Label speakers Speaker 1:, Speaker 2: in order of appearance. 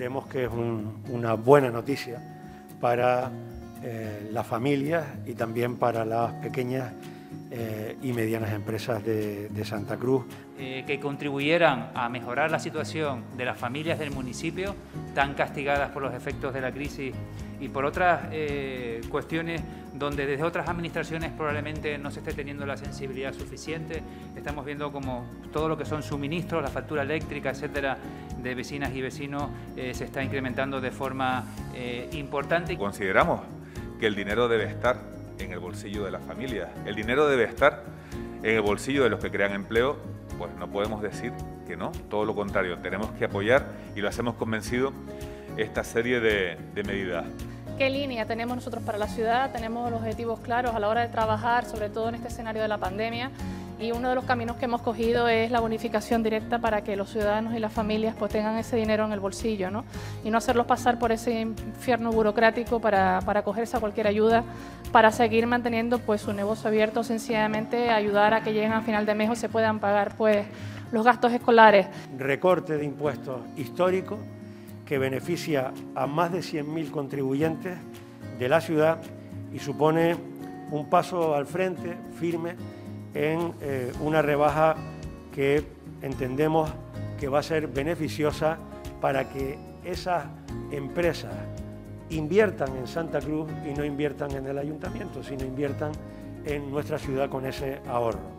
Speaker 1: creemos que es una buena noticia para las familias y también para las pequeñas y medianas empresas de Santa Cruz.
Speaker 2: Que contribuyeran a mejorar la situación de las familias del municipio, tan castigadas por los efectos de la crisis y por otras cuestiones donde desde otras administraciones probablemente no se esté teniendo la sensibilidad suficiente. Estamos viendo como todo lo que son suministros, la factura eléctrica, etcétera, de vecinas y vecinos se está incrementando de forma importante.
Speaker 3: Consideramos que el dinero debe estar en el bolsillo de las familias, el dinero debe estar en el bolsillo de los que crean empleo. Pues no podemos decir que no, todo lo contrario, tenemos que apoyar, y lo hacemos convencido, esta serie de medidas.
Speaker 4: ¿Qué línea tenemos nosotros para la ciudad? Tenemos los objetivos claros a la hora de trabajar, sobre todo en este escenario de la pandemia, y uno de los caminos que hemos cogido es la bonificación directa para que los ciudadanos y las familias pues tengan ese dinero en el bolsillo, ¿no? Y no hacerlos pasar por ese infierno burocrático para acogerse a cualquier ayuda, para seguir manteniendo pues su negocio abierto, sencillamente ayudar a que lleguen a final de mes o se puedan pagar pues los gastos escolares.
Speaker 1: Recorte de impuestos histórico que beneficia a más de 100.000 contribuyentes de la ciudad y supone un paso al frente firme en una rebaja que entendemos que va a ser beneficiosa para que esas empresas inviertan en Santa Cruz y no inviertan en el ayuntamiento, sino inviertan en nuestra ciudad con ese ahorro.